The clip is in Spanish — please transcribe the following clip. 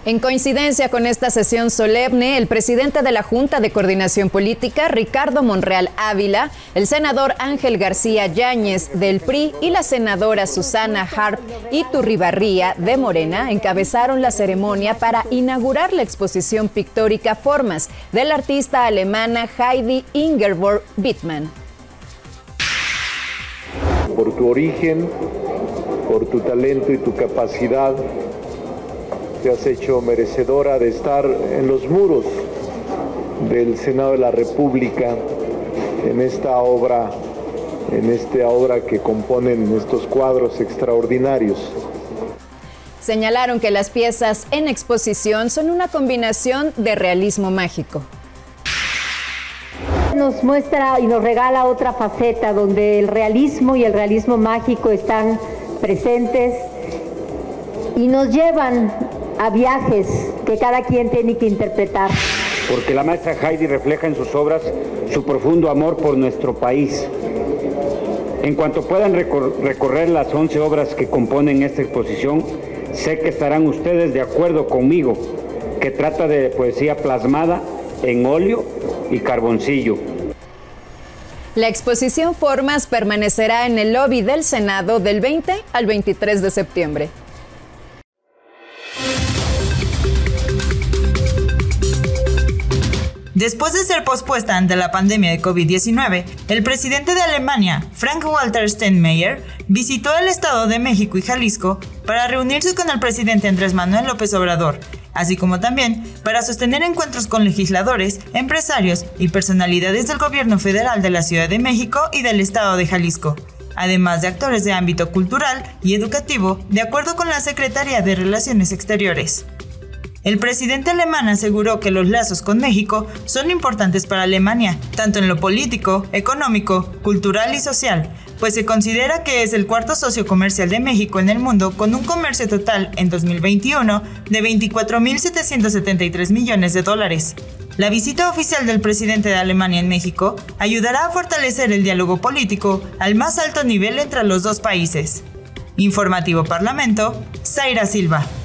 En coincidencia con esta sesión solemne, el presidente de la Junta de Coordinación Política, Ricardo Monreal Ávila, el senador Ángel García Yáñez del PRI y la senadora Susana Harp Iturribarría de Morena encabezaron la ceremonia para inaugurar la exposición pictórica Formas de la artista alemana Heidi Ingeborg Wittmann. Por tu origen, por tu talento y tu capacidad, te has hecho merecedora de estar en los muros del Senado de la República, en esta obra que componen estos cuadros extraordinarios. Señalaron que las piezas en exposición son una combinación de realismo mágico. Nos muestra y nos regala otra faceta donde el realismo y el realismo mágico están presentes y nos llevan a viajes que cada quien tiene que interpretar. Porque la maestra Heidi refleja en sus obras su profundo amor por nuestro país. En cuanto puedan recorrer las 11 obras que componen esta exposición, sé que estarán ustedes de acuerdo conmigo, que trata de poesía plasmada en óleo y carboncillo. La exposición Formas permanecerá en el lobby del Senado del 20 al 23 de septiembre. Después de ser pospuesta ante la pandemia de COVID-19, el presidente de Alemania, Frank-Walter Steinmeier, visitó el Estado de México y Jalisco para reunirse con el presidente Andrés Manuel López Obrador, así como también para sostener encuentros con legisladores, empresarios y personalidades del gobierno federal de la Ciudad de México y del Estado de Jalisco, además de actores de ámbito cultural y educativo, de acuerdo con la Secretaría de Relaciones Exteriores. El presidente alemán aseguró que los lazos con México son importantes para Alemania, tanto en lo político, económico, cultural y social, pues se considera que es el cuarto socio comercial de México en el mundo, con un comercio total en 2021 de 24.773 millones de dólares. La visita oficial del presidente de Alemania en México ayudará a fortalecer el diálogo político al más alto nivel entre los dos países. Informativo Parlamento, Zaira Silva.